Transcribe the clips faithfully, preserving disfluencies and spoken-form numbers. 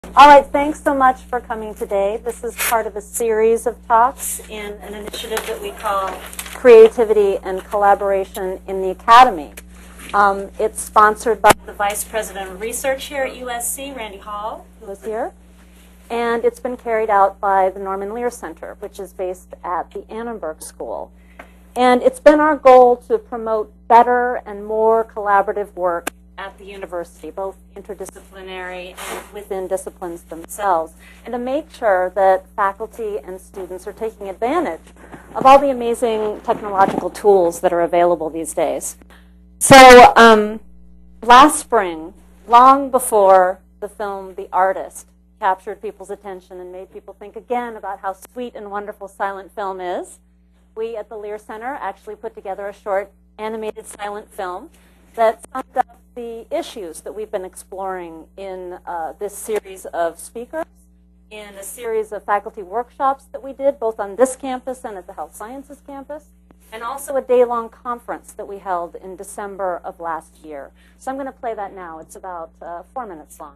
All right, thanks so much for coming today. This is part of a series of talks in an initiative that we call Creativity and Collaboration in the Academy. Um, it's sponsored by the Vice President of Research here at U S C, Randy Hall, who is here. And it's been carried out by the Norman Lear Center, which is based at the Annenberg School. And it's been our goal to promote better and more collaborative work at the university, both interdisciplinary and within disciplines themselves, and to make sure that faculty and students are taking advantage of all the amazing technological tools that are available these days. So um, last spring, long before the film The Artist captured people's attention and made people think again about how sweet and wonderful silent film is, we at the Lear Center actually put together a short animated silent film that summed up the issues that we've been exploring in uh, this series of speakers, in a series of faculty workshops that we did both on this campus and at the Health Sciences campus, and also a day-long conference that we held in December of last year. So I'm going to play that now. It's about uh, four minutes long.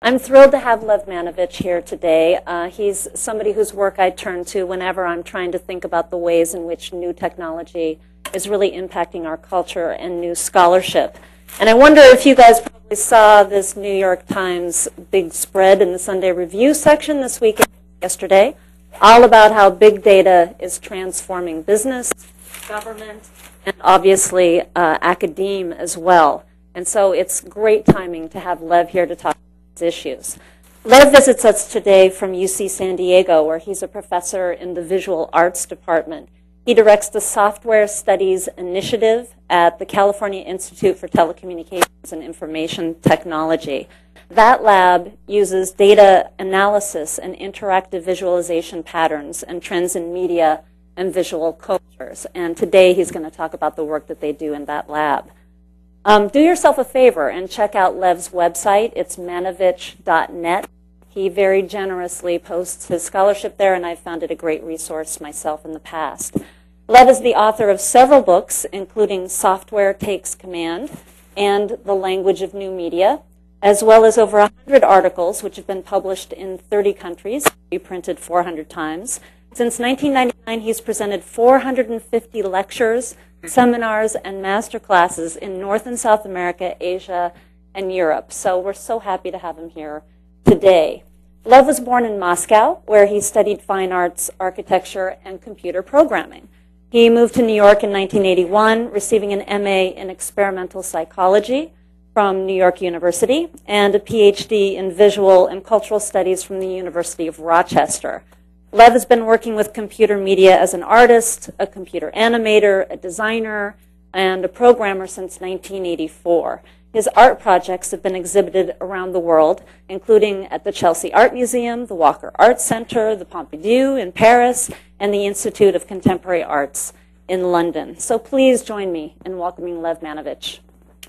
I'm thrilled to have Lev Manovich here today. Uh, he's somebody whose work I turn to whenever I'm trying to think about the ways in which new technology is really impacting our culture and new scholarship. And I wonder if you guys probably saw this New York Times big spread in the Sunday Review section this week, yesterday, all about how big data is transforming business, government, and obviously uh, academe as well. And so it's great timing to have Lev here to talk about these issues. Lev visits us today from U C San Diego, where he's a professor in the Visual Arts Department. He directs the Software Studies Initiative at the California Institute for Telecommunications and Information Technology. That lab uses data analysis and interactive visualization patterns and trends in media and visual cultures. And today he's going to talk about the work that they do in that lab. Um, do yourself a favor and check out Lev's website. It's manovich dot net. He very generously posts his scholarship there, and I've found it a great resource myself in the past. Lev is the author of several books, including Software Takes Command and The Language of New Media, as well as over one hundred articles, which have been published in thirty countries, reprinted four hundred times. Since nineteen ninety-nine, he's presented four hundred fifty lectures, seminars, and master classes in North and South America, Asia, and Europe. So we're so happy to have him here today. Lev was born in Moscow, where he studied fine arts, architecture, and computer programming. He moved to New York in nineteen eighty-one, receiving an M A in experimental psychology from New York University and a P H D in visual and cultural studies from the University of Rochester. Lev has been working with computer media as an artist, a computer animator, a designer, and a programmer since nineteen eighty-four. His art projects have been exhibited around the world, including at the Chelsea Art Museum, the Walker Art Center, the Pompidou in Paris, and the Institute of Contemporary Arts in London. So please join me in welcoming Lev Manovich.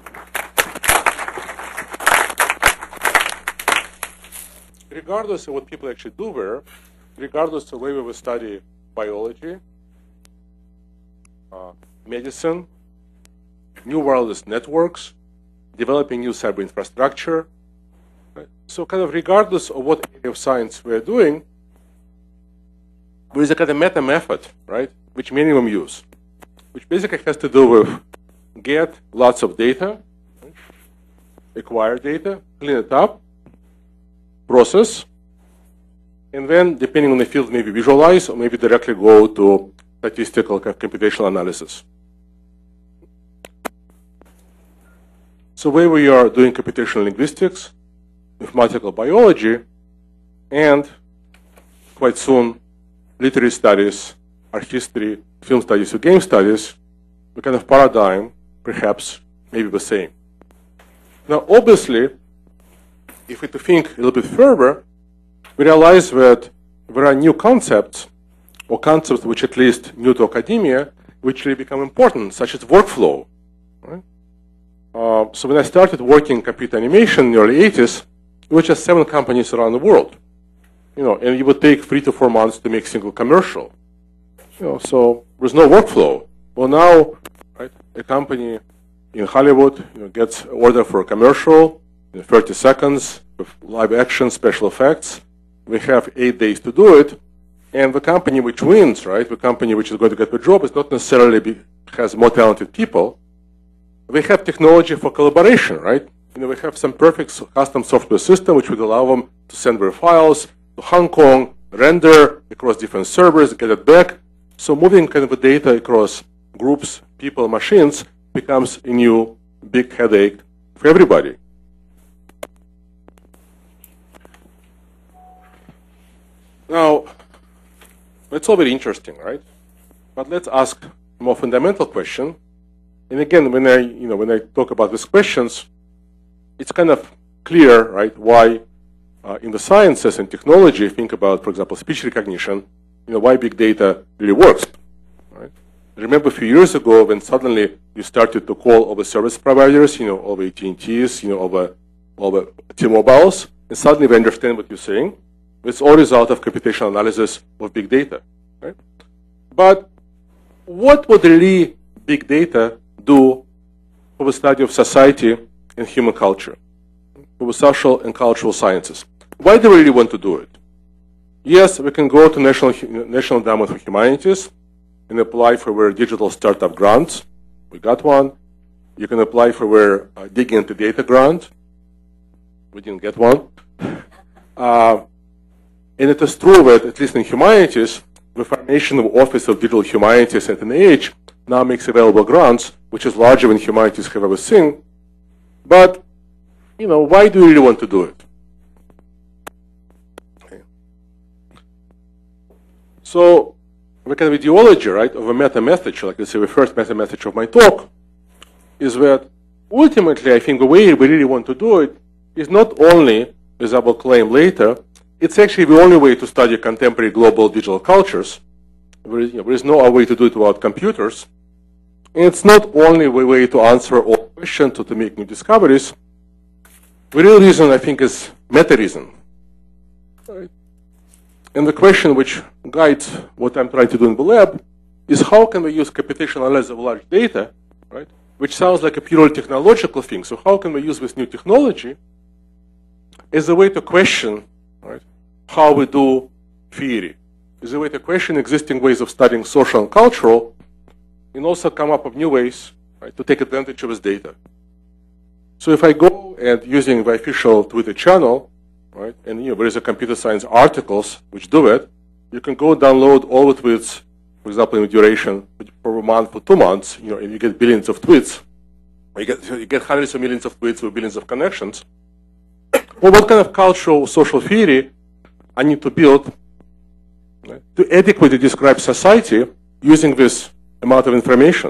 Regardless of what people actually do there, regardless of whether we study biology, uh, medicine, new wireless networks, developing new cyber infrastructure, right? So kind of regardless of what area of science we're doing, there is a kind of meta method, right, which many of them use, which basically has to do with get lots of data, right? Acquire data, clean it up, process, and then, depending on the field, maybe visualize or maybe directly go to statistical computational analysis. So where we are doing computational linguistics, mathematical biology, and quite soon, literary studies, art history, film studies, or game studies, the kind of paradigm, perhaps, maybe the same. Now, obviously, if we to think a little bit further, we realize that there are new concepts, or concepts which at least new to academia, which really become important, such as workflow. Right? Uh, so when I started working in computer animation in the early eighties, there were just seven companies around the world. You know, and it would take three to four months to make a single commercial. You know, so there's no workflow. Well, now, right, a company in Hollywood, you know, gets an order for a commercial in thirty seconds with live action, special effects. We have eight days to do it, and the company which wins, right, the company which is going to get the job is not necessarily be, has more talented people. We have technology for collaboration, right? You know, we have some perfect custom software system which would allow them to send their files to Hong Kong, render across different servers, get it back. So moving kind of the data across groups, people, machines becomes a new big headache for everybody. Now, it's all very interesting, right? But let's ask a more fundamental question. And again, when I, you know, when I talk about these questions, it's kind of clear, right, why uh, in the sciences and technology, think about, for example, speech recognition, you know, why big data really works, right? Remember a few years ago when suddenly you started to call all the service providers, you know, all the A T and T's, you know, all the, all the T-Mobiles, and suddenly we understand what you're saying. It's all result of computational analysis of big data, right? But what would really big data do for the study of society and human culture? for the social and cultural sciences. Why do we really want to do it? Yes, we can go to National, National Endowment for Humanities and apply for their digital startup grants. We got one. You can apply for their uh, Digging into Data grant. We didn't get one. Uh, and it is true that, at least in humanities, the formation of Office of Digital Humanities at N I H now makes available grants, which is larger than humanities have ever seen. But, you know, why do you really want to do it? Okay. So, the kind of ideology, right, of a meta-message, like I say, the first meta-message of my talk, is that ultimately, I think the way we really want to do it is not only, as I will claim later, it's actually the only way to study contemporary global digital cultures. There is, you know, there is no other way to do it without computers. And it's not only the way to answer all questions or to make new discoveries. The real reason, I think, is meta-reason. Right? And the question which guides what I'm trying to do in the lab is how can we use computational analysis of large data, right, which sounds like a purely technological thing. So how can we use this new technology as a way to question, right, how we do theory, as a way to question existing ways of studying social and cultural, and also come up with new ways, right, to take advantage of this data. So if I go and using the official Twitter channel, right, and you know, there is a computer science articles which do it, you can go download all the tweets, for example, in duration for a month, for two months, you know, and you get billions of tweets. You get, you get hundreds of millions of tweets with billions of connections. Well, what kind of cultural social theory I need to build, right, to adequately describe society using this amount of information?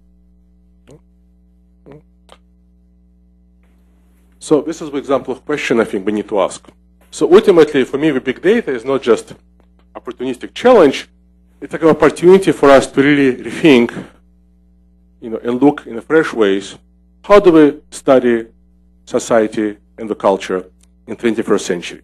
So this is the example of question I think we need to ask. So ultimately, for me, the big data is not just opportunistic challenge. It's like an opportunity for us to really rethink, you know, and look in fresh ways. How do we study society and the culture in twenty-first century?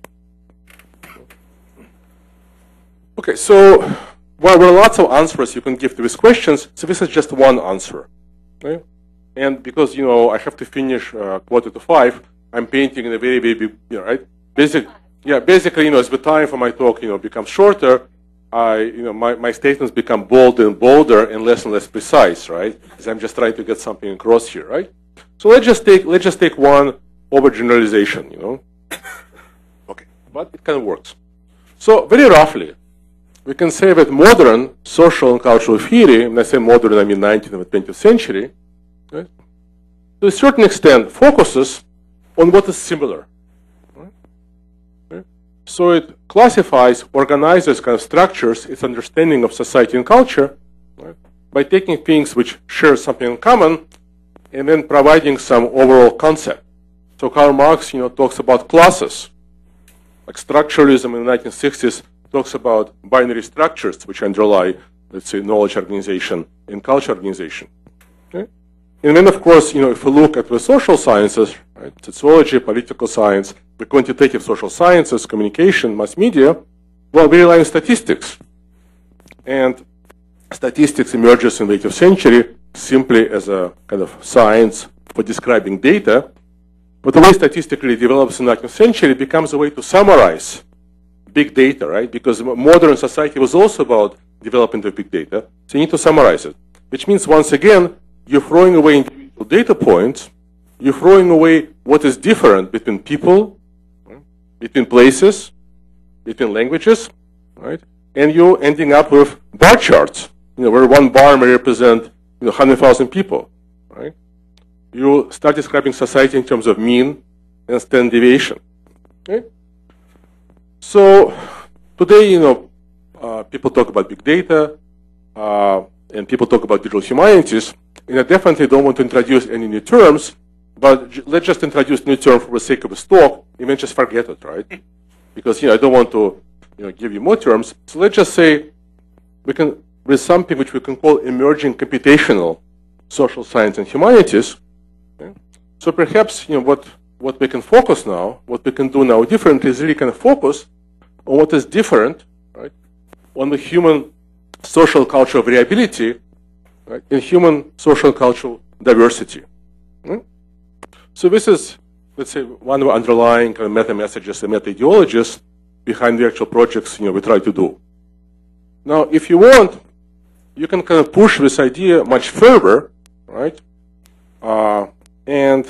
Okay, so while there are lots of answers you can give to these questions, so this is just one answer. Okay? And because, you know, I have to finish uh, quarter to five, I'm painting in a very, very big, you know, right? Basic, yeah, basically, you know, as the time for my talk, you know, becomes shorter, I, you know, my, my statements become bolder and bolder and less and less precise, right? Because I'm just trying to get something across here, right? So let's just take, let's just take one overgeneralization, you know? Okay, but it kind of works. So very roughly, we can say that modern social and cultural theory, and I say modern, I mean nineteenth and twentieth century, right, to a certain extent focuses on what is similar. Right? Okay. So it classifies, organizes kind of structures, its understanding of society and culture, right, by taking things which share something in common and then providing some overall concept. So Karl Marx, you know, talks about classes. Like structuralism in the nineteen sixties talks about binary structures which underlie, let's say, knowledge organization and culture organization. Okay? And then, of course, you know, if we look at the social sciences, right, sociology, political science, the quantitative social sciences, communication, mass media, well, we rely on statistics. And statistics emerges in the eighteenth century simply as a kind of science for describing data. But the way statistically develops in the nineteenth century becomes a way to summarize big data, right? Because modern society was also about developing the big data. So you need to summarize it, which means, once again, you're throwing away individual data points. You're throwing away what is different between people, right, between places, between languages, right? And you're ending up with bar charts, you know, where one bar may represent, you know, one hundred thousand people, right? You start describing society in terms of mean and standard deviation. Okay? So today, you know, uh, people talk about big data, uh, and people talk about digital humanities, and I definitely don't want to introduce any new terms, but let's just introduce new terms for the sake of the talk, and then just forget it, right? Because, you know, I don't want to, you know, give you more terms. So let's just say we can, with something which we can call emerging computational social science and humanities. Okay? So perhaps, you know, what, what we can focus now, what we can do now differently is really kind of focus on what is different, right, on the human social cultural variability, right, and human social cultural diversity. Okay? So this is let's say, one of the underlying kind of meta messages and meta ideologies behind the actual projects, you know, we try to do. Now, if you want, you can kind of push this idea much further, right? Uh, and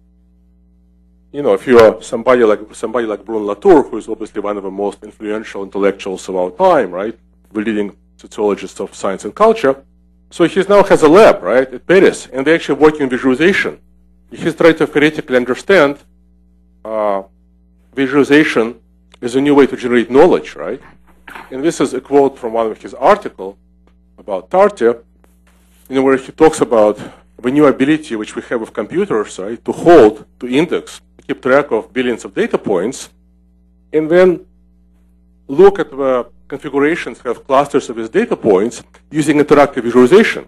you know, if you are somebody like somebody like Bruno Latour, who is obviously one of the most influential intellectuals of our time, right? The leading sociologist of science and culture. So he now has a lab, right, at Paris, and they're actually working on visualization. He's trying to theoretically understand uh, visualization is a new way to generate knowledge, right? And this is a quote from one of his articles about Tartè, you know, where he talks about the new ability which we have with computers, right, to hold, to index, to keep track of billions of data points, and then look at the configurations, have clusters of these data points using interactive visualization.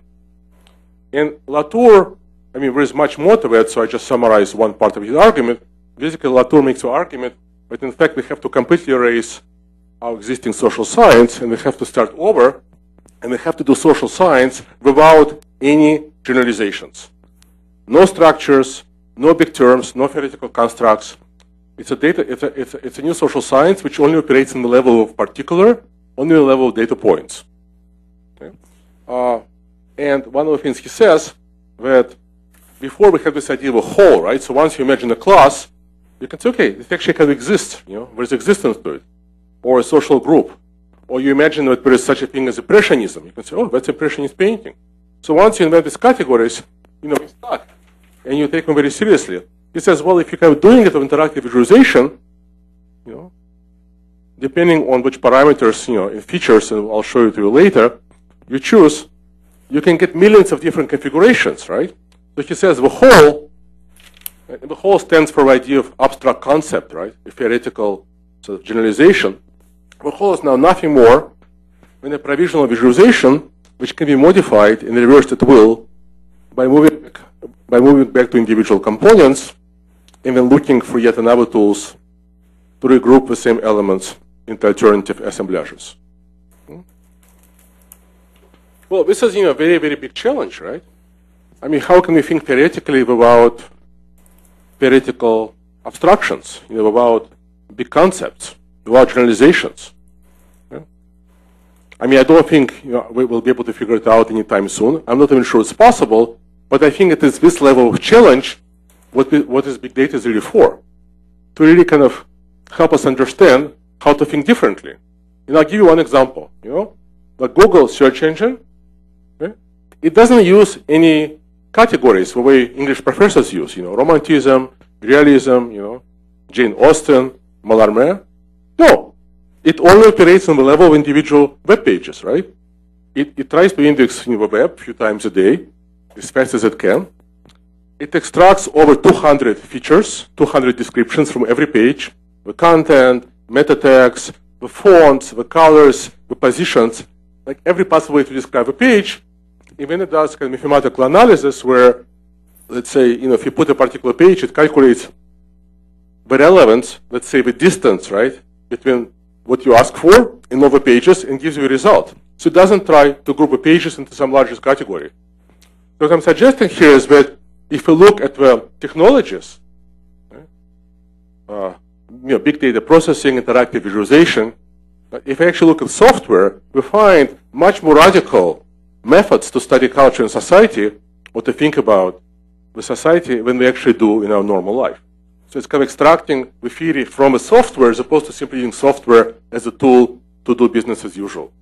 And Latour, I mean, there is much more to it, so I just summarized one part of his argument. Basically, Latour makes the argument that, in fact, we have to completely erase our existing social science, and we have to start over, and we have to do social science without any generalizations. No structures, no big terms, no theoretical constructs. It's a, data, it's, a, it's, a, it's a new social science which only operates in the level of particular, only the level of data points. Okay? Uh, and one of the things he says that before we have this idea of a whole, right? So once you imagine a class, you can say, okay, it actually can exist. You know, there's existence to it, or a social group, or you imagine that there is such a thing as impressionism. You can say, oh, that's impressionist painting. So once you invent these categories, you know, it's stuck, and you take them very seriously. He says, well, if you are doing it with interactive visualization, you know, depending on which parameters, you know, and features, and I'll show you to you later, you choose, you can get millions of different configurations, right? So he says the whole, the whole stands for the idea of abstract concept, right? A theoretical sort of generalization. The whole is now nothing more than a provisional visualization which can be modified and reversed at will by moving back, by moving back to individual components and then looking for yet another tools to regroup the same elements into alternative assemblages. Hmm? Well, this is, you know, a very, very big challenge, right? I mean, how can we think theoretically without theoretical abstractions, you know, without big concepts, without generalizations? Yeah? I mean, I don't think, you know, we will be able to figure it out anytime soon. I'm not even sure it's possible, but I think it is this level of challenge what, we, what is big data is really for, to really kind of help us understand how to think differently. And I'll give you one example. You know, the Google search engine, okay? It doesn't use any categories the way English professors use. You know, romanticism, realism. You know, Jane Austen, Mallarmé. No, it only operates on the level of individual web pages, right? It, it tries to index in the web a few times a day, as fast as it can. It extracts over two hundred features, two hundred descriptions from every page, the content, meta tags, the fonts, the colors, the positions, like every possible way to describe a page. And then it does kind of mathematical analysis where, let's say, you know, if you put a particular page, it calculates the relevance, let's say the distance, right, between what you ask for and all the pages and gives you a result. So it doesn't try to group the pages into some largest category. So what I'm suggesting here is that if you look at the technologies, right, uh, you know, big data processing, interactive visualization, if you actually look at software, we find much more radical methods to study culture and society or to think about the society than we actually do in our normal life. So it's kind of extracting the theory from the software as opposed to simply using software as a tool to do business as usual.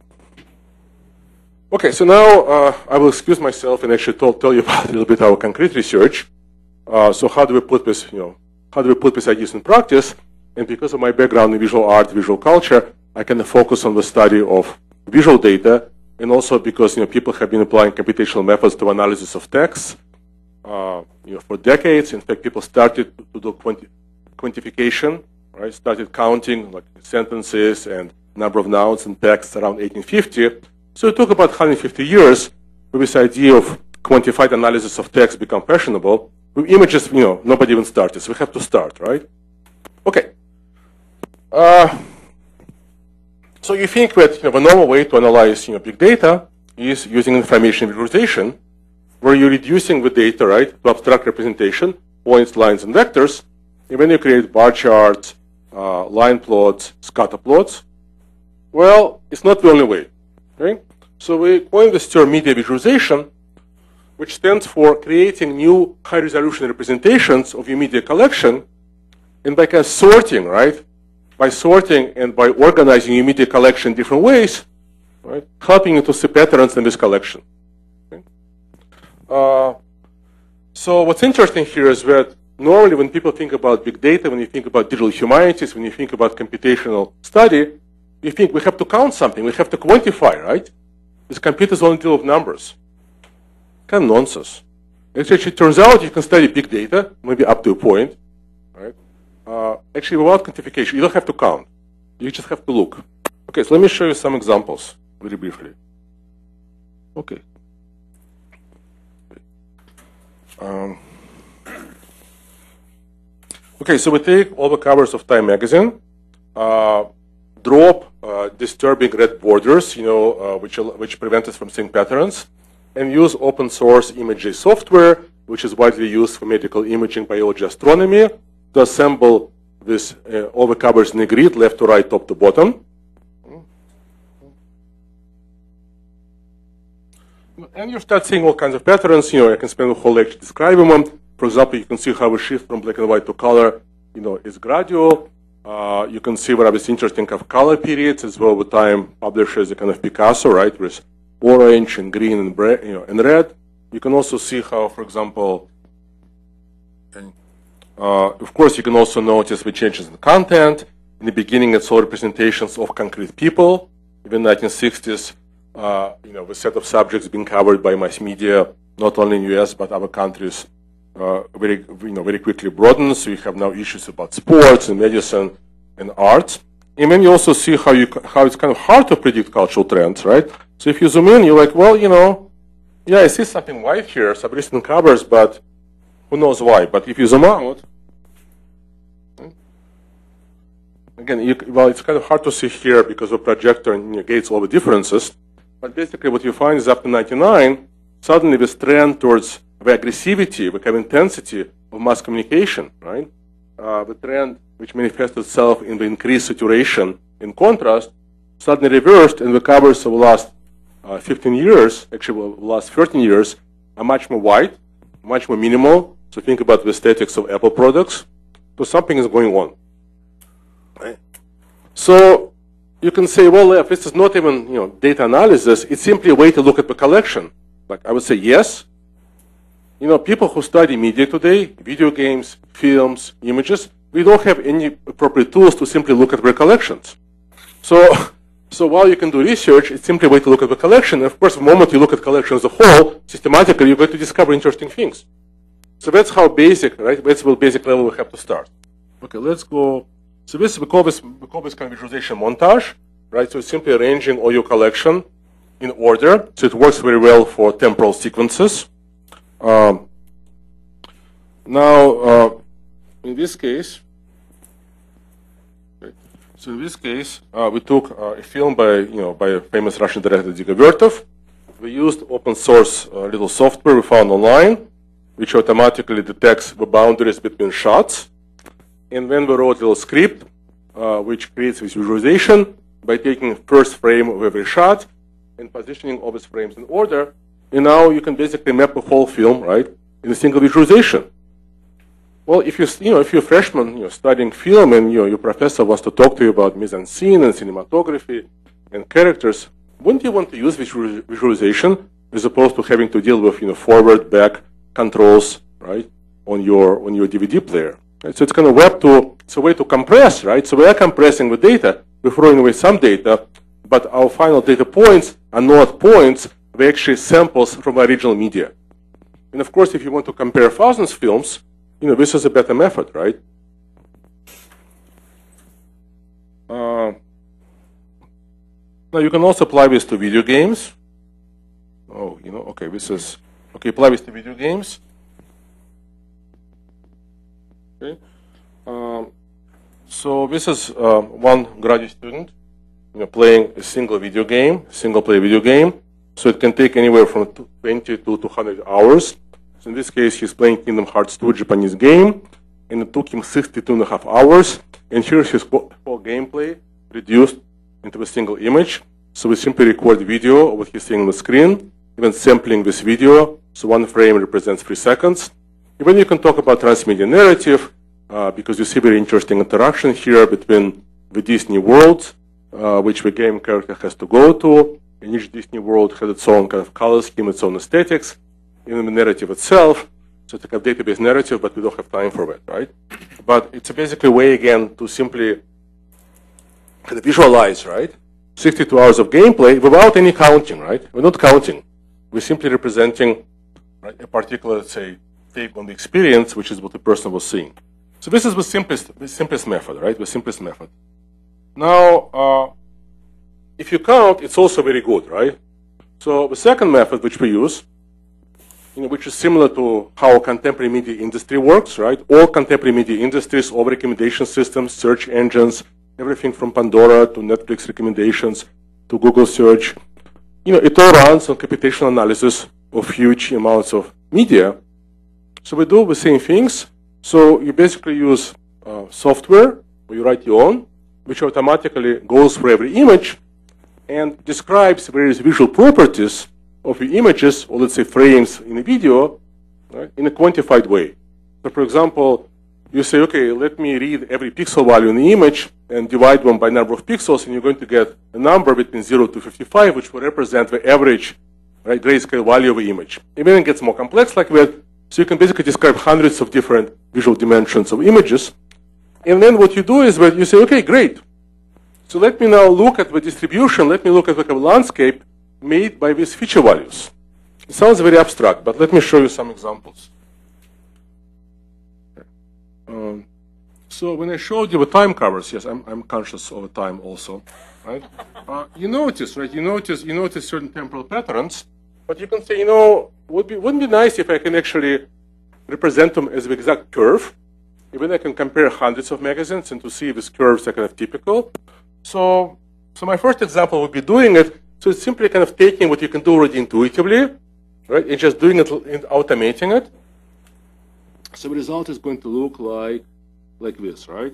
Okay, so now uh, I will excuse myself and actually tell, tell you about a little bit our concrete research. Uh, so how do we put this, you know, how do we put these ideas in practice? And because of my background in visual art, visual culture, I can focus on the study of visual data, and also because, you know, people have been applying computational methods to analysis of text, uh, you know, for decades. In fact, people started to do quanti quantification, right? Started counting like sentences and number of nouns and texts around eighteen fifty. So it took about one hundred fifty years for this idea of quantified analysis of text become fashionable. With images, you know, nobody even started, so we have to start, right? Okay. Uh, so you think that, you know, the normal way to analyze, you know, big data is using information visualization, where you're reducing the data, right, to abstract representation, points, lines, and vectors, And when you create bar charts, uh, line plots, scatter plots, well, it's not the only way. Okay? So we coined this term media visualization, which stands for creating new high-resolution representations of your media collection, and by kind of sorting, right? By sorting and by organizing your media collection in different ways, right? Helping you to see patterns in this collection. Okay? Uh, so what's interesting here is that normally when people think about big data, when you think about digital humanities, when you think about computational study, you think we have to count something, we have to quantify, right? This computers only deal with numbers. Kind of nonsense. Actually, it turns out you can study big data, maybe up to a point, right? Uh, actually, without quantification, you don't have to count. You just have to look. Okay, so let me show you some examples very briefly. Okay. Um, okay, so we take all the covers of Time magazine, uh, drop uh, disturbing red borders, you know, uh, which which prevent us from seeing patterns, and use open source ImageJ software, which is widely used for medical imaging, biology, astronomy, to assemble this uh, all the covers in a grid, left to right, top to bottom. And you start seeing all kinds of patterns. You know, I can spend a whole lecture describing them. For example, you can see how a shift from black and white to color, you know, is gradual. Uh, you can see what are these interesting kind of color periods as well. With time, publishes a kind of Picasso, right? With orange and green and you know and red. You can also see how, for example, uh, of course, you can also notice the changes in content. In the beginning, it's all representations of concrete people. Even in the nineteen sixties, uh, you know, the set of subjects being covered by mass media, not only in the U S but other countries, uh, very you know very quickly broadens. So you have now issues about sports and medicine and art. And then you also see how you how it's kind of hard to predict cultural trends, right? So if you zoom in, you're like, well, you know, yeah, I see something white here, some recent covers, but who knows why? But if you zoom out, again, you, well, it's kind of hard to see here because the projector negates all the differences. But basically, what you find is after ninety-nine, suddenly this trend towards the aggressivity, the kind of intensity of mass communication, right? Uh, the trend which manifests itself in the increased saturation in contrast, suddenly reversed, and the covers of the last uh, fifteen years, actually the last thirteen years, are much more white, much more minimal. So think about the aesthetics of Apple products. So something is going on. Right? So you can say, well, if this is not even you know data analysis, it's simply a way to look at the collection. Like I would say, yes. You know, people who study media today, video games, films, images, we don't have any appropriate tools to simply look at their collections. So, so while you can do research, it's simply a way to look at the collection. And of course, the moment you look at collection as a whole, systematically, you're going to discover interesting things. So that's how basic, right? That's the basic level we have to start. Okay, let's go. So this we call this we call this kind of visualization montage, right? So it's simply arranging all your collection in order. So it works very well for temporal sequences. Um, now, uh, in this case, okay, so in this case, uh, we took uh, a film by you know by a famous Russian director Igor Vertov. We used open source uh, little software we found online, which automatically detects the boundaries between shots. And then we wrote a little script, uh, which creates this visualization by taking first frame of every shot and positioning all these frames in order. And now you can basically map a whole film, right, in a single visualization. Well, if you you know if you're a freshman, you know, studying film, and you know your professor wants to talk to you about mise-en-scene and cinematography and characters, wouldn't you want to use visualization as opposed to having to deal with you know forward, back controls, right, on your on your D V D player? Right? So it's kind of web to it's a way to compress, right? So we are compressing the data, we're throwing away some data, but our final data points are not points. They're actually samples from the original media. And of course, if you want to compare thousands of films, you know, this is a better method, right? Uh, now, you can also apply this to video games. Oh, you know, okay, this is, okay, apply this to video games. Okay. Um, so this is uh, one graduate student, you know, playing a single video game, single player video game. So it can take anywhere from twenty to two hundred hours. So in this case, he's playing Kingdom Hearts two, Japanese game. and it took him sixty-two and a half hours. And here's his whole gameplay reduced into a single image. So we simply record the video of what he's seeing on the screen, even sampling this video. So one frame represents three seconds. Even you can talk about transmedia narrative, uh, because you see very interesting interaction here between the Disney world, uh, which the game character has to go to, and each Disney world has its own kind of color scheme, its own aesthetics, even the narrative itself. So it's like a database narrative, but we don't have time for it, right? But it's basically a way, again, to simply kind of visualize, right? sixty-two hours of gameplay without any counting, right? We're not counting. We're simply representing, right, a particular, let's say, take on the experience, which is what the person was seeing. So this is the simplest, the simplest method, right? The simplest method. Now, uh, if you count, it's also very good, right? So the second method which we use, you know, which is similar to how contemporary media industry works, right? All contemporary media industries, all recommendation systems, search engines, everything from Pandora to Netflix recommendations to Google search, you know, it all runs on computational analysis of huge amounts of media. So we do the same things. So you basically use uh, software, or you write your own, which automatically goes for every image and describes various visual properties of the images, or let's say frames in a video, right, in a quantified way. So for example, you say, okay, let me read every pixel value in the image and divide them by number of pixels, and you're going to get a number between zero to fifty-five, which will represent the average, right, grayscale value of the image. And then it gets more complex like that, so you can basically describe hundreds of different visual dimensions of images. And then what you do is that you say, okay, great. So let me now look at the distribution, let me look at the landscape made by these feature values. It sounds very abstract, but let me show you some examples. Um, so when I showed you the time covers, yes, I'm, I'm conscious of the time also, right? Uh, you notice, right? You notice, you notice certain temporal patterns, but you can say, you know, would be wouldn't it be nice if I can actually represent them as the exact curve? Even I can compare hundreds of magazines and to see if these curves are kind of typical. So, so my first example would be doing it. So it's simply kind of taking what you can do already intuitively, right, and just doing it and automating it. So the result is going to look like like this, right?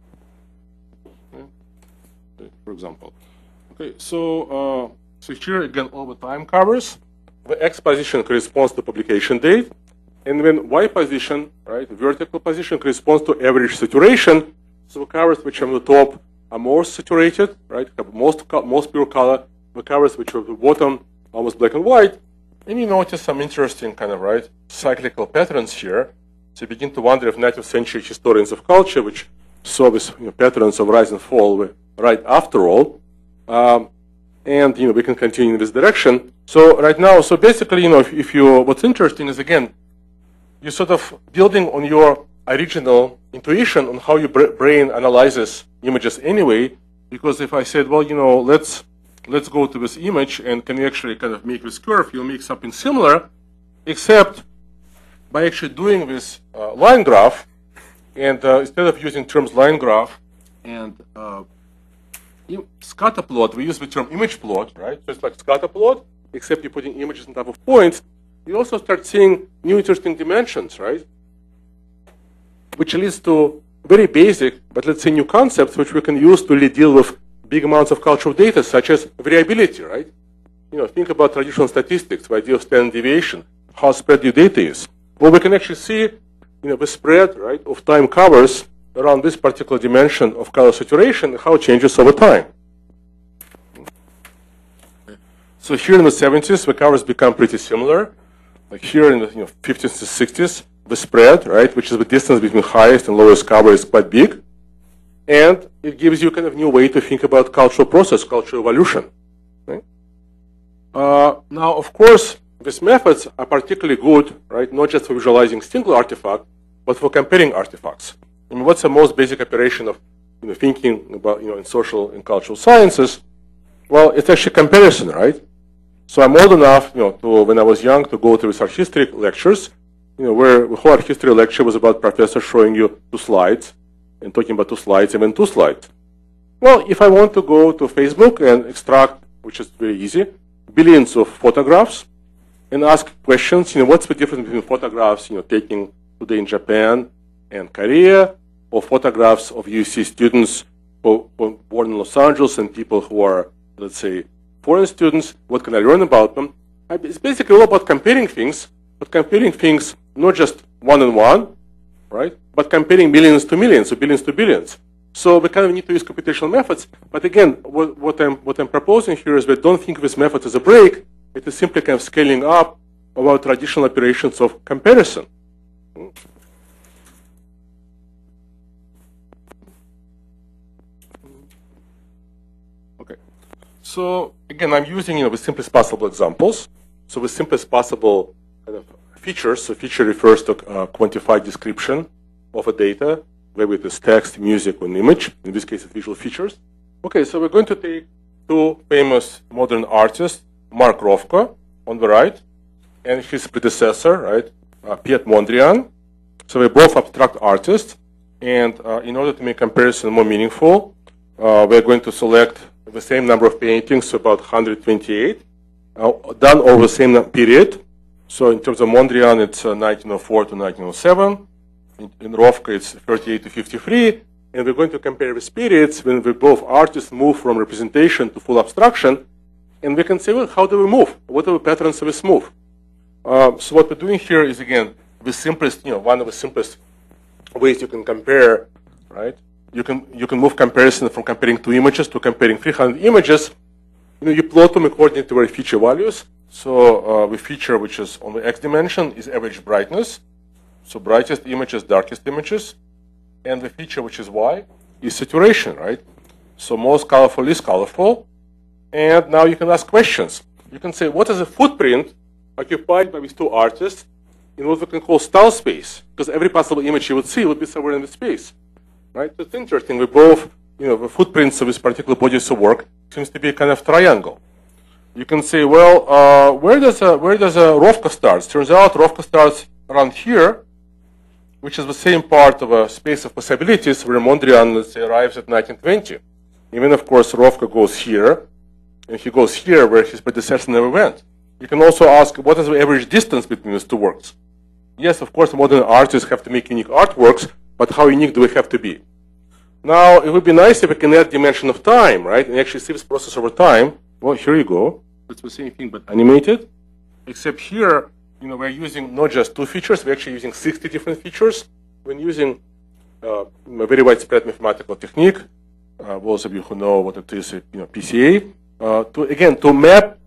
Okay. For example. Okay, so uh, so here again all the time covers. The X position corresponds to publication date, and then Y position, right, vertical position corresponds to average saturation. So the covers which are on the top are more saturated, right, have most most pure color. The covers which are at the bottom almost black and white, and you notice some interesting kind of, right, cyclical patterns here. So you begin to wonder if nineteenth century historians of culture, which saw these, you know, patterns of rise and fall, were right after all. Um, and you know, we can continue in this direction. So right now, so basically, you know, if, if you, what's interesting is again, you're sort of building on your original intuition on how your brain analyzes images anyway. Because if I said, well, you know, let's let's go to this image and can you actually kind of make this curve, you'll make something similar, except by actually doing this uh, line graph, and uh, instead of using terms line graph and uh, scatter plot, we use the term image plot, right? So it's like scatter plot, except you're putting images on top of points. You also start seeing new interesting dimensions, right? Which leads to very basic, but let's say new concepts, which we can use to really deal with big amounts of cultural data, such as variability, right? You know, think about traditional statistics, the idea of standard deviation, how spread your data is. Well, we can actually see, you know, the spread, right, of time covers around this particular dimension of color saturation, how it changes over time. So here in the seventies, the covers become pretty similar. Like here in the, you know, fifties and sixties, the spread, right, which is the distance between highest and lowest cover, is quite big. And it gives you kind of new way to think about cultural process, cultural evolution. Right? Uh, now, of course, these methods are particularly good, right, not just for visualizing single artifact, but for comparing artifacts. I mean, what's the most basic operation of, you know, thinking about, you know, in social and cultural sciences? Well, it's actually comparison, right? So I'm old enough, you know, to, when I was young, to go to these art history lectures, you know, where the whole art history lecture was about professor showing you two slides and talking about two slides and then two slides. Well, if I want to go to Facebook and extract, which is very easy, billions of photographs and ask questions, you know, what's the difference between photographs, you know, taken today in Japan and Korea, or photographs of U C students who were born in Los Angeles and people who are, let's say, foreign students. What can I learn about them? It's basically all about comparing things, but comparing things not just one-on-one, right, but comparing millions to millions, or billions to billions. So we kind of need to use computational methods. But again, what, what, I'm, what I'm proposing here is we don't think of this method as a break. It is simply kind of scaling up of our traditional operations of comparison. Okay. So again, I'm using, you know, the simplest possible examples. So the simplest possible kind of features. So feature refers to uh, quantified description of a data, whether it is text, music, or an image. In this case, it's visual features. Okay, so we're going to take two famous modern artists, Mark Rothko on the right, and his predecessor, right, uh, Piet Mondrian. So we're both abstract artists, and uh, in order to make comparison more meaningful, uh, we're going to select the same number of paintings, so about one hundred twenty-eight, uh, done over the same period. So in terms of Mondrian, it's uh, nineteen oh four to nineteen oh seven. In, in Rothko, it's thirty-eight to fifty-three. And we're going to compare the periods when we both artists move from representation to full abstraction. And we can say, well, how do we move? What are the patterns of this move? Uh, so what we're doing here is, again, the simplest, you know, one of the simplest ways you can compare, right? You can, you can move comparison from comparing two images to comparing three hundred images. You know, you plot them according to their feature values. So uh, the feature which is on the x dimension is average brightness. So brightest images, darkest images. And the feature which is y is saturation, right? So most colorful, least colorful. And now you can ask questions. You can say, what is the footprint occupied by these two artists in what we can call style space? Because every possible image you would see would be somewhere in the space, right? So it's interesting. We both, you know, the footprints of this particular bodies of work seems to be a kind of triangle. You can say, well, uh, where does a, where does a Rothko starts? Turns out Rothko starts around here, which is the same part of a space of possibilities where Mondrian, let's say, arrives at nineteen twenty. Even, of course, Rothko goes here, and he goes here where his predecessor never went. You can also ask, what is the average distance between these two works? Yes, of course, modern artists have to make unique artworks, but how unique do we have to be? Now, it would be nice if we can add dimension of time, right, and actually see this process over time. Well, here you go. It's the same thing, but animated. Except here, you know, we're using not just two features, we're actually using sixty different features. When using uh, a very widespread mathematical technique, uh, those of you who know what it is, you know, P C A, uh, to, again, to map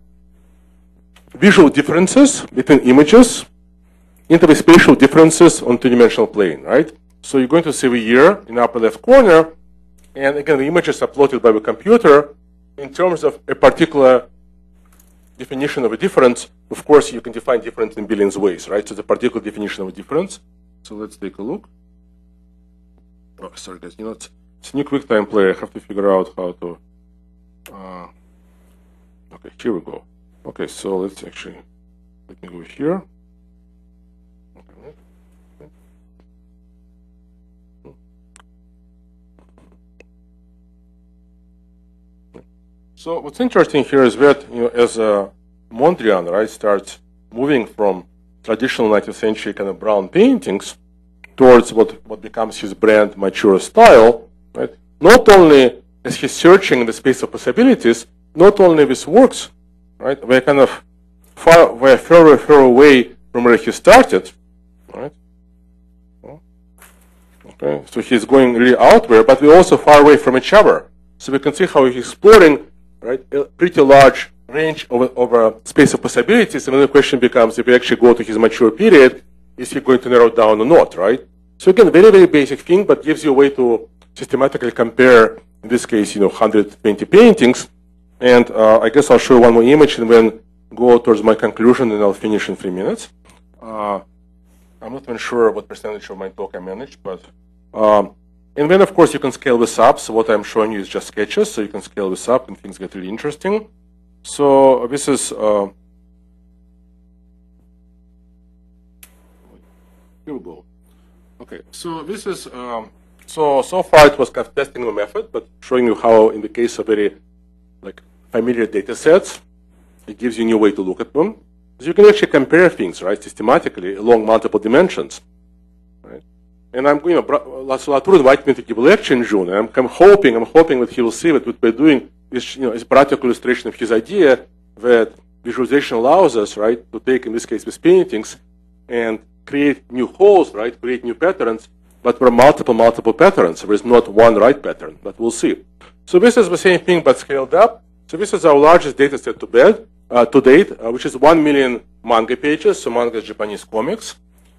visual differences between images into the spatial differences on two-dimensional plane, right? So you're going to see the year in the upper left corner, and again, the images are plotted by the computer in terms of a particular definition of a difference. Of course, you can define difference in billions of ways, right? So the particular definition of a difference. So let's take a look. Oh, sorry, guys. You know, it's, it's a new QuickTime player. I have to figure out how to. Uh, okay, here we go. Okay, so let's actually let me go here. Okay. So what's interesting here is that, you know, as uh, Mondrian, right, starts moving from traditional nineteenth century kind of brown paintings towards what, what becomes his brand mature style, right? Not only is he searching in the space of possibilities, not only with works, right? We're kind of far, we're further, further away from where he started, right? Okay, so he's going really out there, but we're also far away from each other. So we can see how he's exploring, right, a pretty large range over, over a space of possibilities. And then the question becomes, if we actually go to his mature period, is he going to narrow down or not, right? So again, very, very basic thing, but gives you a way to systematically compare, in this case, you know, one hundred twenty paintings. And uh, I guess I'll show you one more image and then go towards my conclusion, and I'll finish in three minutes. Uh, I'm not even sure what percentage of my talk I managed, but um, and then, of course, you can scale this up. So what I'm showing you is just sketches, so you can scale this up and things get really interesting. So this is, uh, here we go. Okay, so this is, um, so, so far it was kind of testing the method, but showing you how in the case of very like familiar data sets, it gives you a new way to look at them. So you can actually compare things, right, systematically along multiple dimensions, right? And I'm, you know, Latour invited me to give a lecture in June, and I'm, I'm hoping, I'm hoping that he will see that what we're doing is, you know, is a practical illustration of his idea that visualization allows us, right, to take, in this case, with paintings, and create new holes, right, create new patterns, but there are multiple, multiple patterns. There is not one right pattern, but we'll see. So this is the same thing, but scaled up. So this is our largest data set to, bed, uh, to date, uh, which is one million manga pages. So manga is Japanese comics.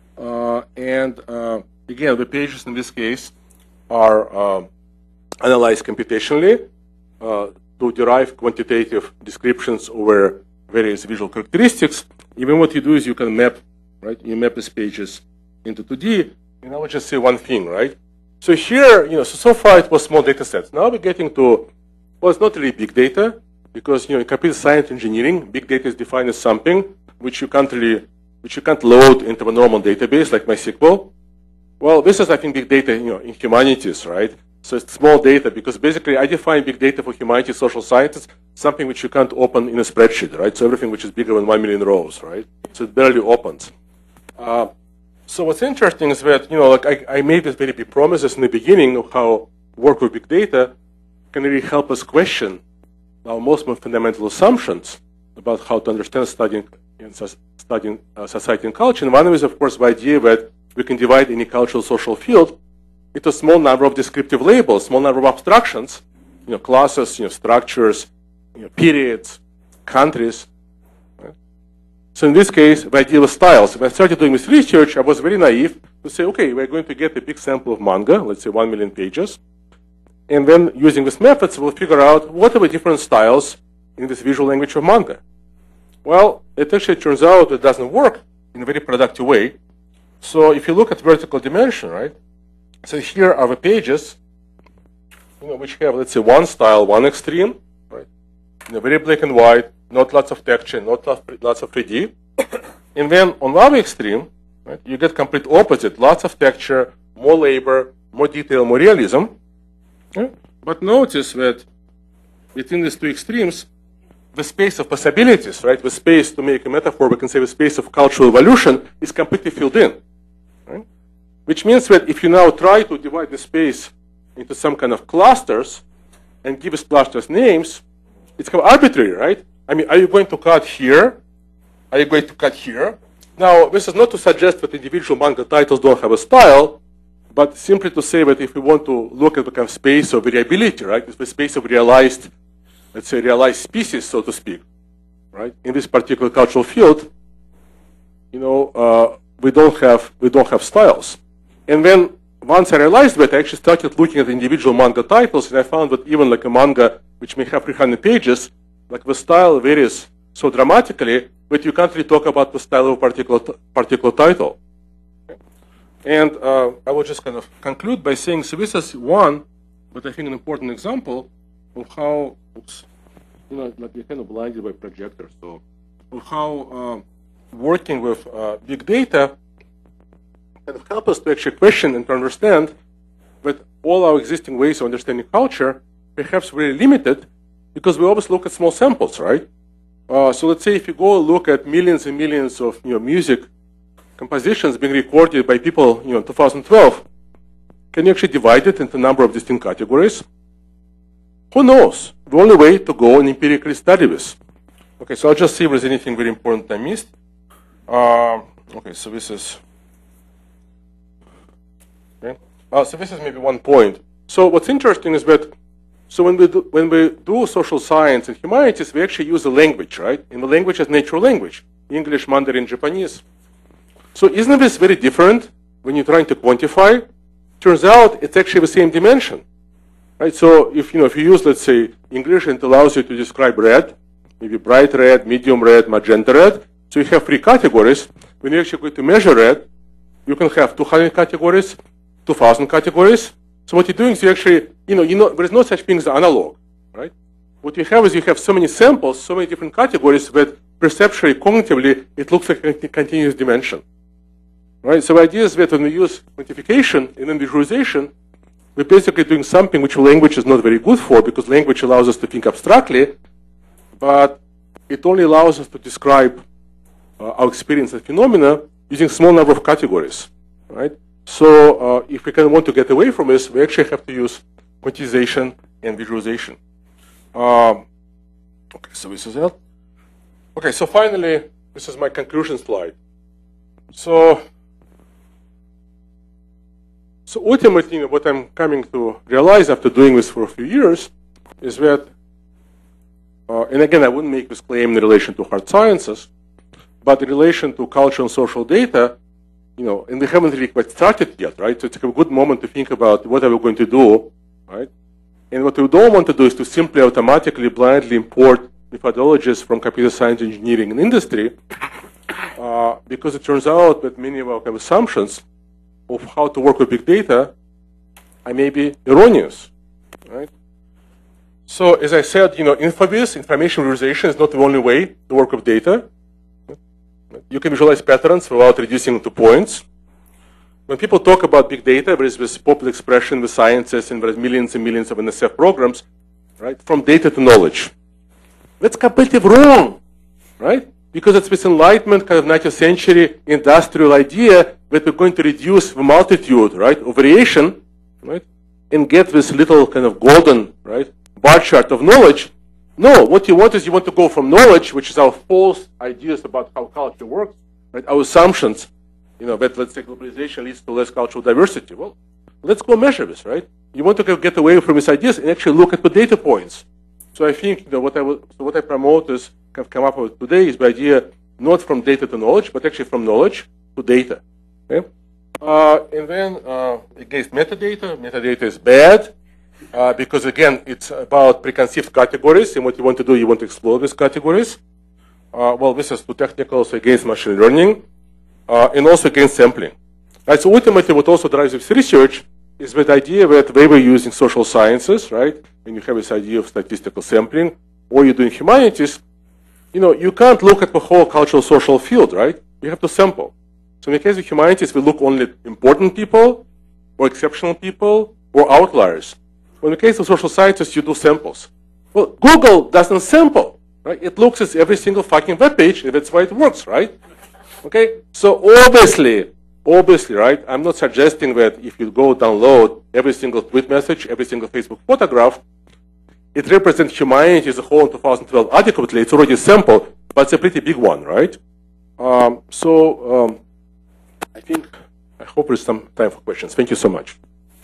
Uh, and uh, again, the pages in this case are uh, analyzed computationally uh, to derive quantitative descriptions over various visual characteristics. Even what you do is you can map, right? You map these pages into two D. And I will just say one thing, right? So here, you know, so, so far it was small data sets. Now we're getting to, well, it's not really big data, because, you know, in computer science engineering, big data is defined as something which you can't really, which you can't load into a normal database like MySQL. Well, this is, I think, big data, you know, in humanities, right? So it's small data, because basically I define big data for humanities, social sciences, something which you can't open in a spreadsheet, right? So everything which is bigger than one million rows, right? So it barely opens. Uh, so what's interesting is that, you know, like I, I made this very big promises in the beginning of how work with big data can really help us question our most fundamental assumptions about how to understand studying, studying uh, society and culture. And one of them is, of course, the idea that we can divide any cultural social field into a small number of descriptive labels, small number of abstractions, you know, classes, you know, structures, you know, periods, countries. Right? So in this case, the idea was styles. When I started doing this research, I was very naive to say, okay, we're going to get a big sample of manga, let's say one million pages. And then using these methods, we'll figure out what are the different styles in this visual language of manga. Well, it actually turns out it doesn't work in a very productive way. So if you look at vertical dimension, right? So here are the pages, you know, which have, let's say, one style, one extreme, right? You know, very black and white, not lots of texture, not lots of three D. And then on the other extreme, right, you get complete opposite, lots of texture, more labor, more detail, more realism. Yeah. But notice that between these two extremes, the space of possibilities, right, the space, to make a metaphor, we can say the space of cultural evolution is completely filled in. Right? Which means that if you now try to divide the space into some kind of clusters and give these clusters names, it's kind of arbitrary, right? I mean, are you going to cut here? Are you going to cut here? Now, this is not to suggest that individual manga titles don't have a style, but simply to say that if we want to look at the kind of space of variability, right, it's the space of realized, let's say, realized species, so to speak, right, in this particular cultural field, you know, uh, we don't have we don't have styles. And then once I realized that, I actually started looking at individual manga titles, and I found that even like a manga which may have three hundred pages, like the style varies so dramatically that you can't really talk about the style of a particular particular title. And uh, I will just kind of conclude by saying, so this is one, but I think an important example of how, oops, you know, like you're kind of blinded by projector, so of how uh, working with uh, big data kind of help us to actually question and to understand that all our existing ways of understanding culture perhaps very limited, because we always look at small samples, right? Uh, so let's say if you go look at millions and millions of, you know, music compositions being recorded by people, you know, in two thousand twelve, can you actually divide it into a number of distinct categories? Who knows? The only way to go and empirically study this. Okay, so I'll just see if there's anything very important I missed. Uh, okay, so this is, okay. Uh, so this is maybe one point. So what's interesting is that, so when we do, when we do social science and humanities, we actually use a language, right? And the language is natural language, English, Mandarin, Japanese. So isn't this very different when you're trying to quantify? Turns out it's actually the same dimension, right? So if you know if you use, let's say, English, and it allows you to describe red, maybe bright red, medium red, magenta red. So you have three categories. When you're actually going to measure red, you can have two hundred categories, two thousand categories. So what you're doing is you actually, you know, you know, there is no such thing as analog, right? What you have is you have so many samples, so many different categories that perceptually, cognitively, it looks like a continuous dimension. Right? So the idea is that when we use quantification and then visualization, we're basically doing something which language is not very good for, because language allows us to think abstractly, but it only allows us to describe uh, our experience and phenomena using a small number of categories. Right? So uh, if we kind of want to get away from this, we actually have to use quantization and visualization. Um, okay, so this is it. Okay, so finally, this is my conclusion slide. So, so ultimately, you know, what I'm coming to realize after doing this for a few years is that, uh, and again, I wouldn't make this claim in relation to hard sciences, but in relation to cultural and social data, you know, and we haven't really quite started yet, right? So it's a good moment to think about what are we going to do, right? And what we don't want to do is to simply automatically blindly import methodologies from computer science, engineering, and industry, uh, because it turns out that many of our kind of assumptions of how to work with big data are maybe erroneous, right? So as I said, you know, InfoVis, information visualization, is not the only way to work with data. You can visualize patterns without reducing them to points. When people talk about big data, there is this popular expression with sciences, and there is millions and millions of N S F programs, right? From data to knowledge. That's completely wrong, right? Because it's this Enlightenment kind of nineteenth century industrial idea that we're going to reduce the multitude, right, of variation, right, and get this little kind of golden, right, bar chart of knowledge. No, what you want is you want to go from knowledge, which is our false ideas about how culture works, right, our assumptions, you know, that let's say globalization leads to less cultural diversity. Well, let's go measure this, right? You want to get away from these ideas and actually look at the data points. So I think, you know, what I will, so what I promote is kind of come up with today is the idea not from data to knowledge, but actually from knowledge to data. Okay? Uh, and then uh, against metadata, metadata is bad. Uh, because again, it's about preconceived categories, and what you want to do, you want to explore these categories. Uh, well, this is too technical, so against machine learning, uh, and also against sampling. Right, so ultimately, what also drives this research is that idea that they were using social sciences, right? And you have this idea of statistical sampling, or you're doing humanities. You know, you can't look at the whole cultural social field, right? You have to sample. So in the case of humanities, we look only at important people, or exceptional people, or outliers. In the case of social sciences, you do samples. Well, Google doesn't sample, right? It looks at every single fucking web page, and that's why it works, right? Okay? So obviously, obviously, right, I'm not suggesting that if you go download every single tweet message, every single Facebook photograph, it represents humanity as a whole in two thousand twelve adequately. It's already a sample, but it's a pretty big one, right? Um, so um, I think, I hope there's some time for questions. Thank you so much.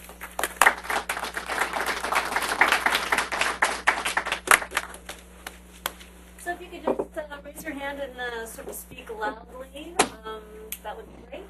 Raise your hand and uh, sort of speak loudly. Um, that would be great.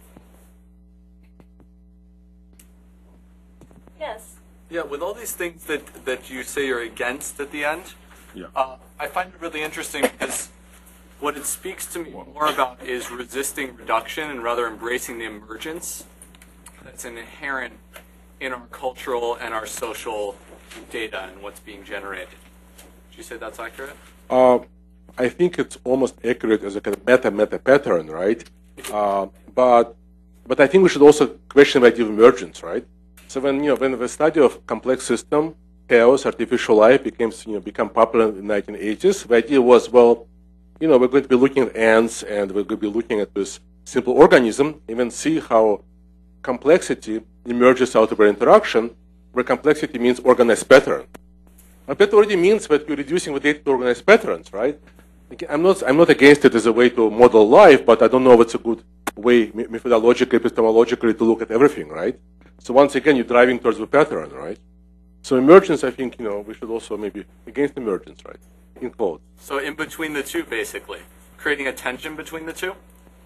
Yes. Yeah, with all these things that, that you say you're against at the end, yeah. uh, I find it really interesting because what it speaks to me more about is resisting reduction and rather embracing the emergence that's inherent in our cultural and our social data and what's being generated. Would you say that's accurate? Uh, I think it's almost accurate as a kind of meta-meta pattern, right? Uh, but but I think we should also question the idea of emergence, right? So when you know when the study of complex system, chaos, artificial life became you know become popular in the nineteen eighties, the idea was, well, you know, we're going to be looking at ants and we're going to be looking at this simple organism, and then see how complexity emerges out of our interaction, where complexity means organized pattern. But that already means that you're reducing the data to organized patterns, right? I'm not, I'm not against it as a way to model life, but I don't know if it's a good way, methodologically, epistemologically, to look at everything, right? So once again, you're driving towards the pattern, right? So emergence, I think, you know, we should also maybe against emergence, right? In quotes. So in between the two, basically, creating a tension between the two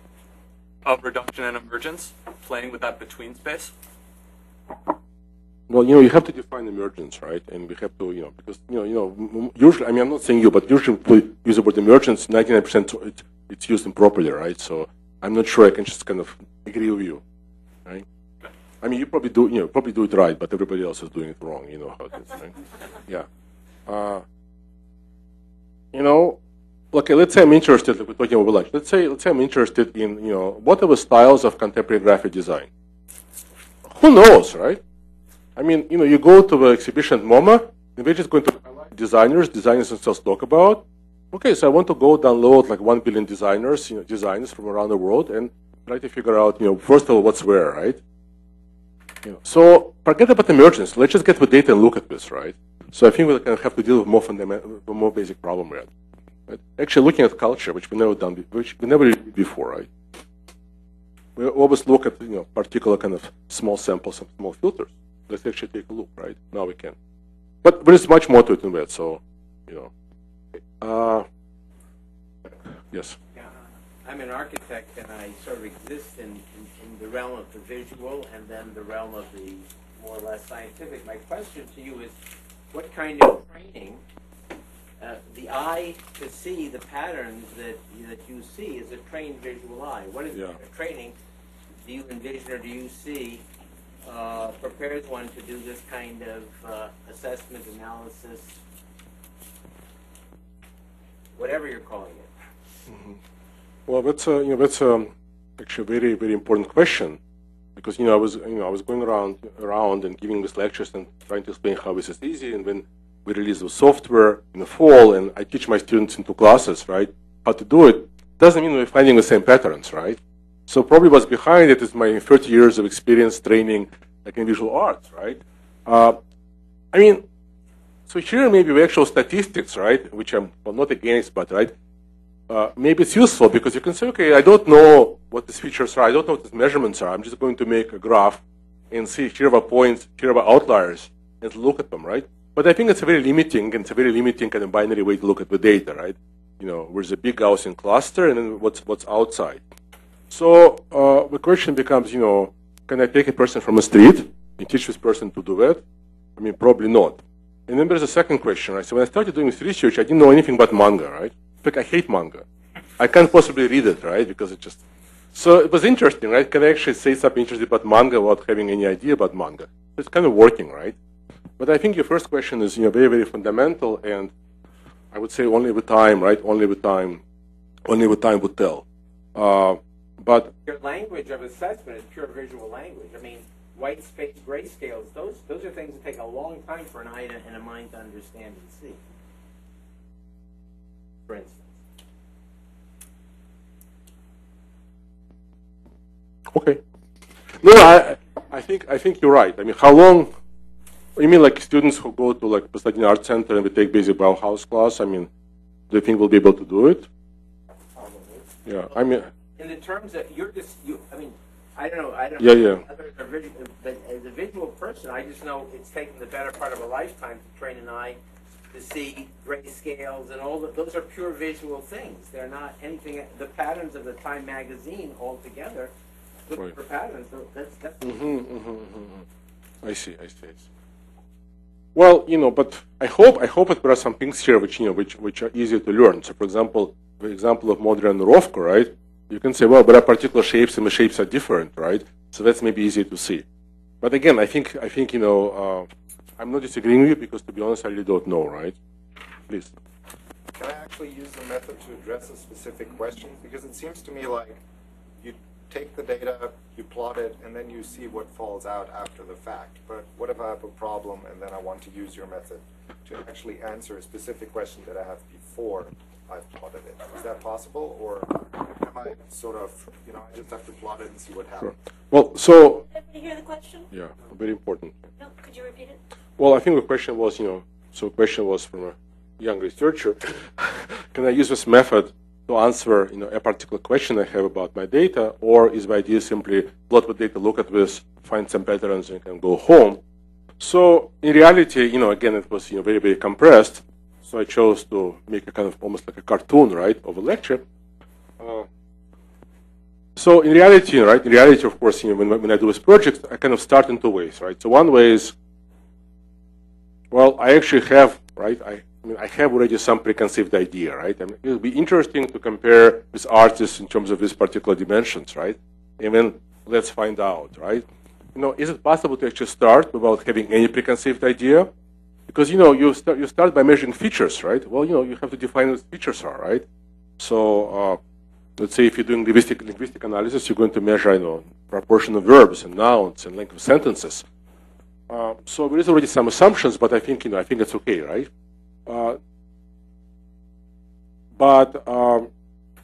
of reduction and emergence, playing with that between space. Well, you know, you have to define emergence, right? And we have to, you know, because, you know, you know, usually, I mean, I'm not saying you, but usually we use the word emergence, ninety-nine percent it, it's used improperly, right? So I'm not sure I can just kind of agree with you, right? I mean, you probably do, you know, probably do it right, but everybody else is doing it wrong. You know how it is, right? Yeah. Uh, you know, okay, let's say I'm interested, like we're talking about lunch. Let's say, let's say I'm interested in, you know, what are the styles of contemporary graphic design? Who knows, right? I mean, you know, you go to the exhibition at MoMA, and we're just going to highlight designers, designers themselves talk about. Okay, so I want to go download like one billion designers, you know, designs from around the world, and try to figure out, you know, first of all, what's where, right? You know, so forget about emergence. Let's just get the data and look at this, right? So I think we're going to have to deal with more fundamental, more basic problem, right? right? Actually, looking at culture, which we never done, which we never did before, right? We always look at, you know, particular kind of small samples and small filters. Let's actually take a look, right? Now we can. But there is much more to it than that, so, you know. Uh, yes? Yeah, I'm an architect, and I sort of exist in, in, in the realm of the visual and then the realm of the more or less scientific. My question to you is, what kind of training, uh, the eye to see the patterns that, that you see is a trained visual eye. What is yeah. the training do you envision or do you see uh, prepares one to do this kind of uh, assessment, analysis, whatever you're calling it? Mm-hmm. Well, that's a, you know, that's a, actually a very, very important question, because, you know, I was, you know, I was going around, around and giving these lectures and trying to explain how this is easy, and when we release the software in the fall, and I teach my students in two classes, right, how to do it, doesn't mean we're finding the same patterns, right? So probably what's behind it is my thirty years of experience training, like in visual arts, right? Uh, I mean, so here maybe the actual statistics, right, which I'm well, not against, but right, uh, maybe it's useful because you can say, okay, I don't know what these features are, I don't know what these measurements are, I'm just going to make a graph and see here are the points, here are the outliers, and look at them, right? But I think it's a very limiting, and it's a very limiting kind of binary way to look at the data, right? You know, there's a big Gaussian cluster, and then what's what's outside. So uh, the question becomes, you know, can I take a person from the street and teach this person to do that? I mean, probably not. And then there's a second question, right? So when I started doing this research, I didn't know anything about manga, right? In fact, I hate manga. I can't possibly read it, right? Because it just... So it was interesting, right? Can I actually say something interesting about manga without having any idea about manga? It's kind of working, right? But I think your first question is, you know, very, very fundamental, and I would say only with time, right? Only with time, only with time would tell. Uh, but your language of assessment is pure visual language. I mean, white space, grayscales, those those are things that take a long time for an eye to, and a mind to understand and see. For instance. Okay. No, I I think I think you're right. I mean, how long? You mean like students who go to like Pasadena Art Center and we take basic Bauhaus class? I mean, do you think we'll be able to do it? Yeah, I mean. In the terms that you're just, you, I mean, I don't know, I don't yeah, know. Yeah, Others are visual, but as a visual person, I just know it's taken the better part of a lifetime to train an eye to see gray scales and all that. Those are pure visual things. They're not anything. The patterns of the Time magazine altogether, looking right. for patterns. That's that's. Mm-hmm, mm-hmm, mm-hmm. I see, I see, I see. Well, you know, but I hope I hope that there are some things here which you know which which are easier to learn. So, for example, the example of Modrian and Rovko, right? You can say, well, there are particular shapes, and the shapes are different, right? So that's maybe easier to see. But again, I think I think you know, uh, I'm not disagreeing with you because, to be honest, I really don't know, right? Please. Can I actually use the method to address a specific question? Because it seems to me like you take the data, you plot it, and then you see what falls out after the fact. But what if I have a problem and then I want to use your method to actually answer a specific question that I have before I've plotted it? Is that possible, or am I sort of, you know, I just have to plot it and see what happens? Sure. Well, so... Did you hear the question? Yeah, very important. No, could you repeat it? Well, I think the question was, you know, so the question was from a young researcher, can I use this method to answer, you know, a particular question I have about my data, or is the idea simply plot the data, look at this, find some patterns, and can go home? So in reality, you know, again, it was, you know, very, very compressed. So I chose to make a kind of almost like a cartoon, right, of a lecture. Uh, so in reality, right, in reality, of course, you know, when, when I do this project, I kind of start in two ways, right? So one way is, well, I actually have, right, I, I mean, I have already some preconceived idea, right? I mean, it would be interesting to compare with artists in terms of these particular dimensions, right? And then let's find out, right? You know, is it possible to actually start without having any preconceived idea? Because, you know, you start, you start by measuring features, right? Well, you know, you have to define what features are, right? So uh, let's say if you're doing linguistic, linguistic analysis, you're going to measure, you know, proportion of verbs and nouns and length of sentences. Uh, so there is already some assumptions, but I think, you know, I think it's okay, right? Uh, but, um, you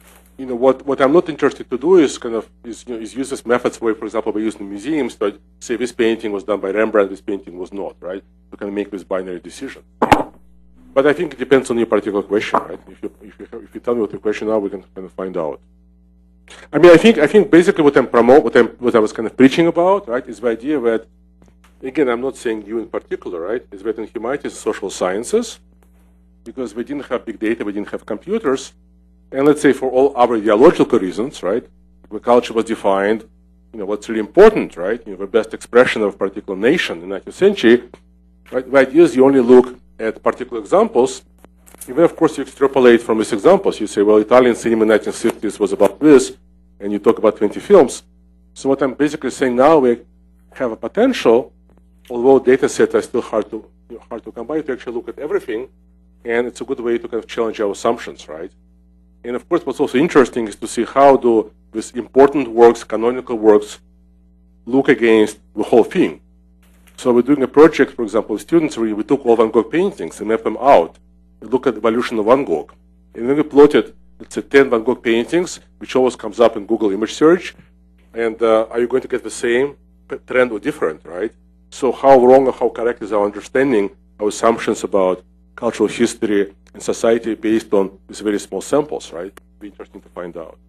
know, what, what I'm not interested to do is kind of is, you know, is use this methods where, for example, we use in museums to say this painting was done by Rembrandt, this painting was not, right? We can make this binary decision. But I think it depends on your particular question, right? If you, if you, if you tell me what your question are, we can kind of find out. I mean, I think, I think basically what I'm promote, what, I'm, what I was kind of preaching about, right, is the idea that, again, I'm not saying you in particular, right, is that in humanities and social sciences, because we didn't have big data, we didn't have computers, and let's say for all other ideological reasons, right, the culture was defined, you know, what's really important, right, you know, the best expression of a particular nation in the nineteenth century, right, the idea is you only look at particular examples, and then, of course, you extrapolate from these examples. You say, well, Italian cinema in the nineteen sixties was about this, and you talk about twenty films. So what I'm basically saying now, we have a potential, although data sets are still hard to, you know, hard to combine, to actually look at everything, and it's a good way to kind of challenge our assumptions, right? And of course, what's also interesting is to see how do these important works, canonical works, look against the whole thing. So we're doing a project, for example, with students where we took all Van Gogh paintings and mapped them out. We look at the evolution of Van Gogh. And then we plotted, let's say, ten Van Gogh paintings, which always comes up in Google image search. And uh, are you going to get the same trend or different, right? So how wrong or how correct is our understanding, our assumptions about cultural history and society based on these very small samples, right? It'd be interesting to find out.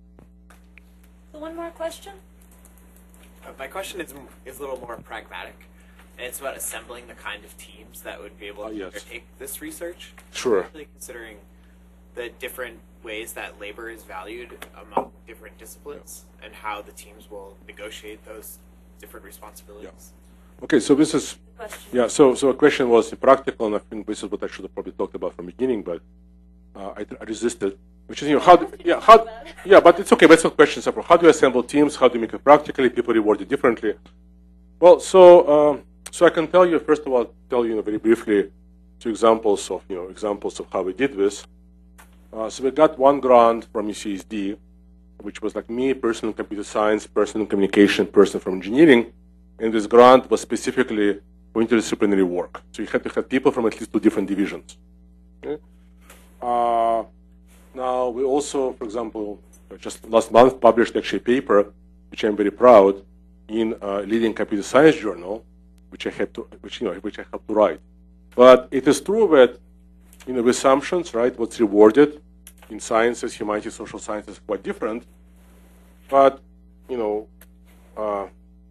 So one more question? Uh, my question is, is a little more pragmatic. And it's about assembling the kind of teams that would be able to uh, yes. undertake this research. Sure. Really considering the different ways that labor is valued among different disciplines and how the teams will negotiate those different responsibilities. Yeah. Okay, so this is, Question. yeah, so so a question was practical, and I think this is what I should have probably talked about from the beginning, but uh, I, I resisted, which is, you know, how, do, yeah, how, yeah, but it's okay, that's not questions. How do you assemble teams? How do you make it practically? People reward it differently. Well, so, um, So I can tell you, first of all, tell you, you know, very briefly two examples of, you know, examples of how we did this. Uh, so we got one grant from U C S D, which was like me, person in computer science, person in communication, person from engineering. And this grant was specifically for interdisciplinary work. So you had to have people from at least two different divisions. Okay? Uh, now, we also, for example, just last month published actually a paper, which I'm very proud, in a leading computer science journal, which I had to, which you know, which I had to write. But it is true that, you know, the assumptions, right, what's rewarded in sciences, humanities, social sciences, are quite different. But, you know, uh,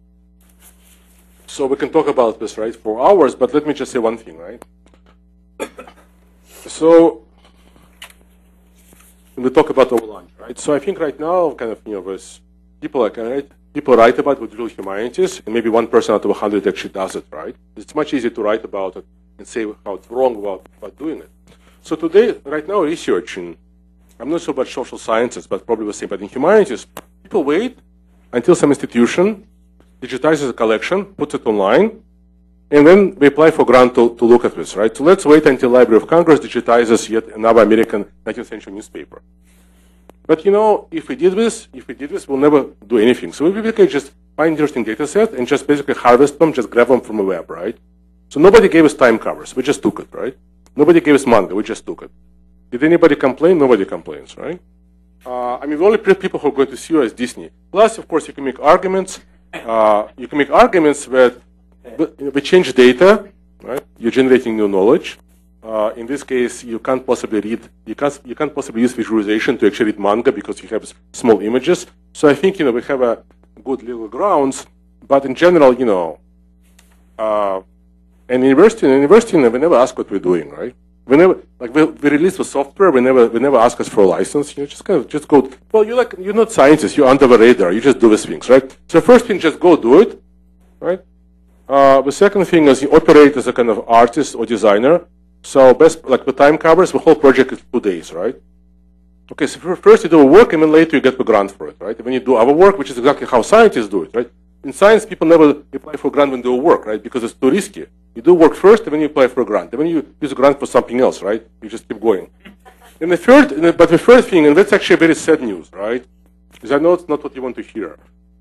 so we can talk about this, right, for hours. But let me just say one thing, right? So we talk about over lunch, right? So I think right now, kind of, you know, there's people like, right? People write about what real humanities, and maybe one person out of a hundred actually does it, right? It's much easier to write about it and say how it's wrong about, about doing it. So today, right now, research in, I'm not sure about social sciences, but probably the same, but in humanities, people wait until some institution digitizes a collection, puts it online, and then they apply for grant to, to look at this, right? So let's wait until Library of Congress digitizes yet another American nineteenth century newspaper. But, you know, if we did this, if we did this, we'll never do anything. So we can just find interesting data set and just basically harvest them, just grab them from the web, right? So nobody gave us time covers. We just took it, right? Nobody gave us manga. We just took it. Did anybody complain? Nobody complains, right? Uh, I mean, the only people who are going to sue is Disney. Plus, of course, you can make arguments. Uh, you can make arguments that we change data, right? You're generating new knowledge. Uh, in this case, you can't possibly read, you can't, you can't possibly use visualization to actually read manga because you have small images. So I think, you know, we have a good legal grounds, but in general, you know, uh, and university, in university, we never ask what we're doing, right? We never, like, we, we release the software, we never, we never ask us for a license. You know, just kind of, just go, well, you're like, you're not scientists, you're under the radar, you just do these things, right? So first thing, just go do it, right? Uh, the second thing is you operate as a kind of artist or designer. So best, like the time covers, the whole project is two days, right? Okay, so first you do a work, and then later you get the grant for it, right? And when you do other work, which is exactly how scientists do it, right? In science, people never apply for a grant when they do work, right? Because it's too risky. You do work first, and then you apply for a grant. And then you use a grant for something else, right? You just keep going. And the third, but the third thing, and that's actually very sad news, right? Is I know it's not what you want to hear.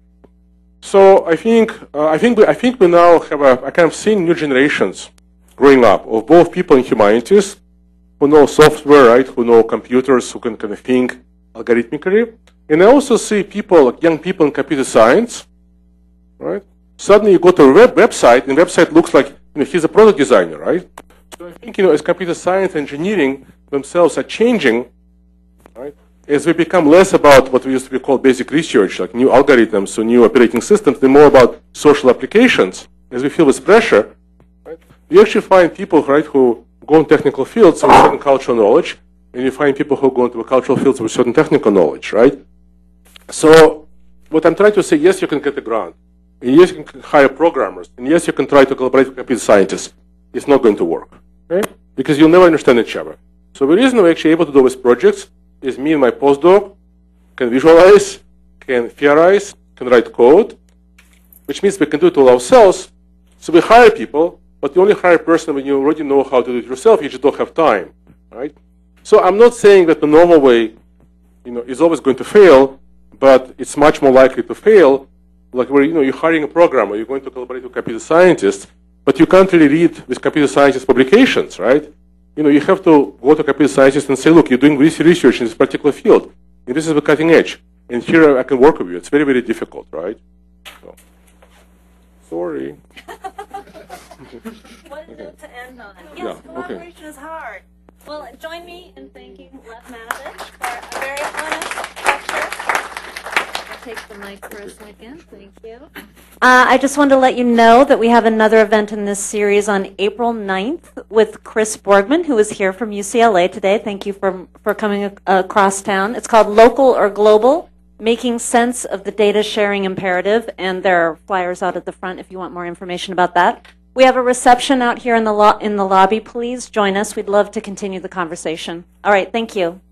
So I think, uh, I think, we, I think we now have a, I kind of seeing new generations growing up of both people in humanities who know software, right? Who know computers, who can kind of think algorithmically, And I also see people, like young people in computer science, right? Suddenly you go to a web website, and the website looks like, you know, he's a product designer, right? So I think, you know, as computer science engineering themselves are changing, right? As we become less about what we used to be called basic research, like new algorithms or new operating systems, they're more about social applications. As we feel this pressure, right? You actually find people, right, who go in technical fields with certain cultural knowledge, and you find people who go into cultural fields with certain technical knowledge, right? So what I'm trying to say, yes, you can get a grant, and yes, you can hire programmers, and yes, you can try to collaborate with computer scientists. It's not going to work, okay? Because you'll never understand each other. So the reason we're actually able to do these projects is me and my postdoc can visualize, can theorize, can write code, which means we can do it all ourselves. So we hire people, but you only hire a person when you already know how to do it yourself. You just don't have time, right? So I'm not saying that the normal way, you know, is always going to fail, but it's much more likely to fail. Like where, you know, you're hiring a programmer, you're going to collaborate with computer scientists, but you can't really read with computer scientists publications, right? You know, you have to go to computer scientists and say, look, you're doing research in this particular field, and this is the cutting edge, and here I can work with you. It's very, very difficult, right? So, sorry. What a note to end on. Yes, Yeah, okay. collaboration is hard. Well, join me in thanking Lev Manovich for a very honest lecture. I'll take the mic for a second. Thank you. Uh, I just wanted to let you know that we have another event in this series on April ninth with Chris Borgman, who is here from U C L A today. Thank you for, for coming ac across town. It's called Local or Global, Making Sense of the Data Sharing Imperative, and there are flyers out at the front if you want more information about that. We have a reception out here in the, lo in the lobby. Please join us. We'd love to continue the conversation. All right, thank you.